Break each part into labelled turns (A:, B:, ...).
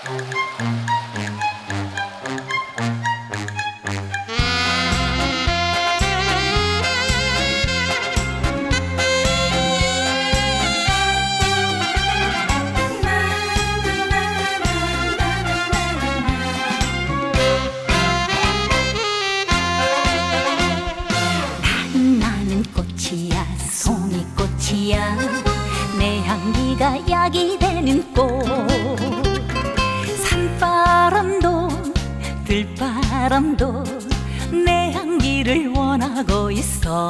A: 송이꽃이야 내 향기가 약이 되는 꽃 산바람도 들바람도 내 향기를 원하고 있어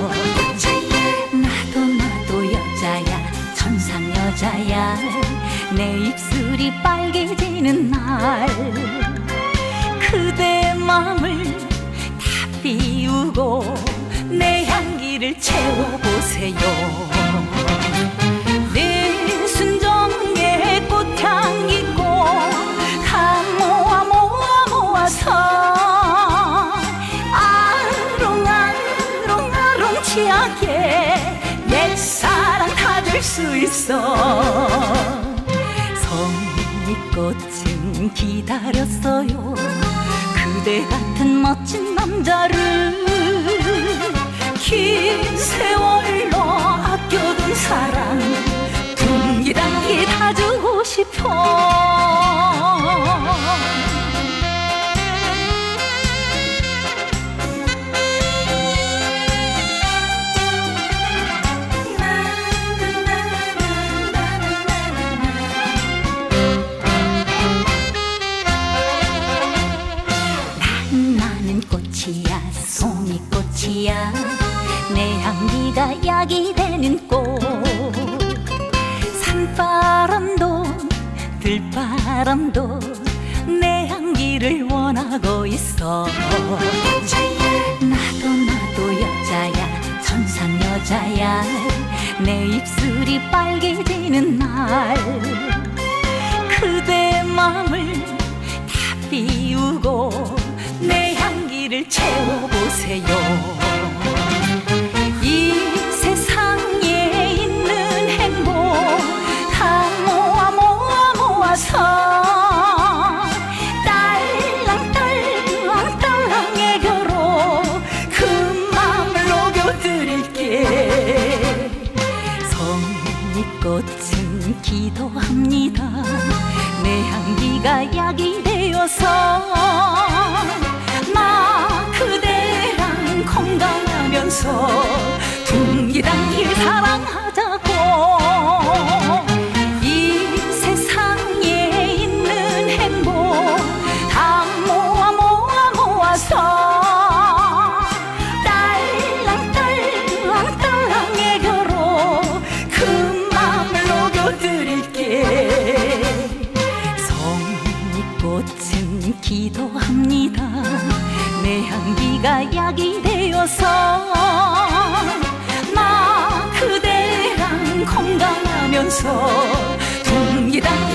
A: 나도 여자야 천상 여자야 내 입술이 빨개지는 날 그대 맘을 다 비우고 내 향기를 채워보세요. 내 순정의 꽃향기꽃 다 모아서 아롱아롱 취하게 내 사랑 다 줄 수 있어. 성미꽃은 기다렸어요. 그대 같은 멋진 남자를 긴 세월로 아껴둔 사랑 둥기단기 다 주고 싶어. 나는 꽃이야 송이꽃이야 내 향기가 약이 되는 꽃 산바람도 들바람도 내 향기를 원하고 있어. 나도 여자야 천상 여자야 내 입술이 빨개지는 날 그대 맘을 다 비우고 내 향기를 채워보세요. 이 세상에 있는 행복 다 모아서 딸랑딸랑의 겨로 그 맘을 녹여드릴게. 성미꽃은 기도합니다. 내 향기가 약이 되어서 나 그대랑 건강하면서 둥기단기 사랑하자고. 이 세상에 있는 행복 다 모아서 딸랑딸랑의 겨로 그 맘을 녹여드릴게. 성미꽃은 기도합니다. 내 향기가 약이 되어서 나 그대랑 건강하면서 둥기단